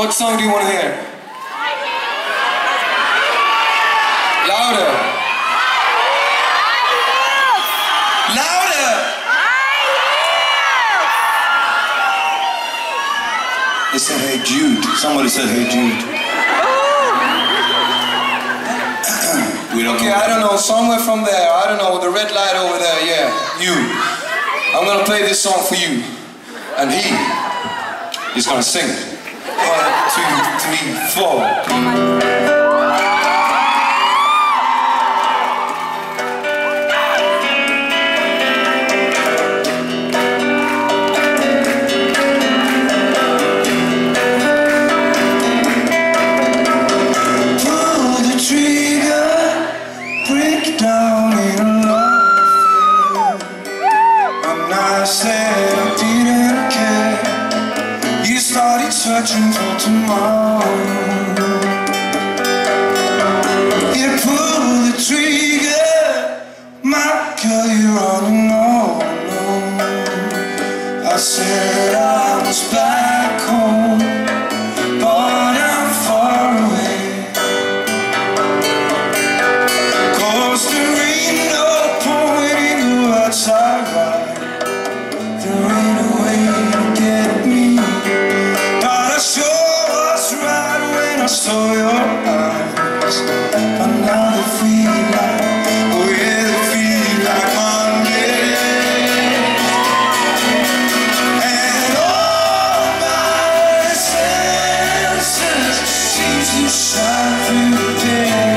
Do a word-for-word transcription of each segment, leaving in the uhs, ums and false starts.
What song do you want to hear? Louder. Louder. They said, "Hey Jude." Somebody said, "Hey Jude." We don't okay, know. I don't know. Somewhere from there. I don't know. The red light over there. Yeah, you. I'm gonna play this song for you, and he is gonna sing it. One, two, three, four. Searching for tomorrow. You pull the trigger, my girl, you're on and on. I said I was back home, but I'm far away. 'Cause there ain't no point in the words I write. There ain't a way to get me. I saw your eyes, but now they feel like, oh yeah, they feel like Monday. And all my senses seem to shine through the day.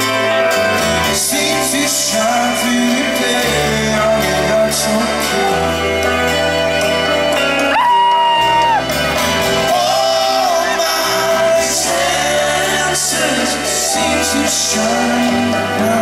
Seem to shine through the day. Oh yeah, that's okay. Seems to shine.